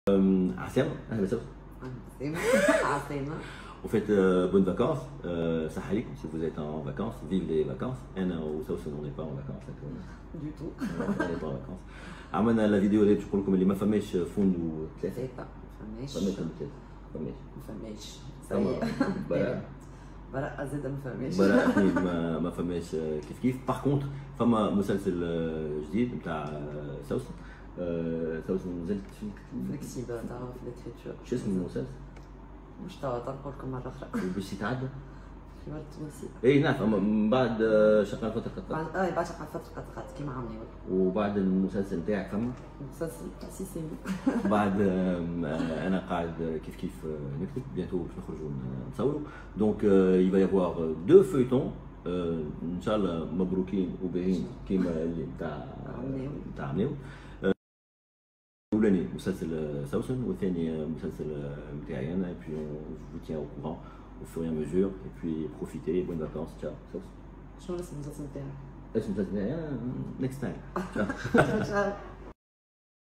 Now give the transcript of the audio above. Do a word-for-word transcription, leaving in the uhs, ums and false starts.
عسلامة أهلا وسهلا. عسلامة عسلامة. Au fait, euh, bonnes vacances. Euh, ça عليكم si vous êtes en vacances, vive les vacances. أنا وسوسن on n'est pas en vacances. Du tout. On n'est pas en vacances. عملنا لا فيديو اللي باش نقول لكم اللي ما فماش فندق ثلاثة. ثلاثة. ما فماش. فماش ثلاثة. فماش. ما فماش. براءة. براءة زاد ما فماش. براءة أكيد ما ما فماش كيف كيف. باغ كونتر فما مسلسل جديد نتاع سوسن. سوسن زلت في الكتيبة تاع في ليتريتور. شو اسم المسلسل؟ مش توا تنقول لكم مرة أخرى. باش يتعدى؟ في ورد تونسي. اي نعرف اما من بعد شقنا فترة قطعت. بعد اه بعد شقنا فترة قطعت كيما عملي. وبعد المسلسل نتاعك فما؟ مسلسل سي سي بعد انا قاعد كيف كيف نكتب بيانتو باش نخرجوا نصوروا دونك يبا يافوار دو فيتون ان شاء الله مبروكين وباهين كيما اللي نتاع نتاع عمناو. الاولاني مسلسل سوسن والثاني مسلسل نتاعي انا بي جو تيان او كورون au fur et à mesure et puis profitez bonnes vacances ciao سوسن. شنو اسم المسلسل نتاعك؟ اسم المسلسل نتاعي next time. ciao ciao.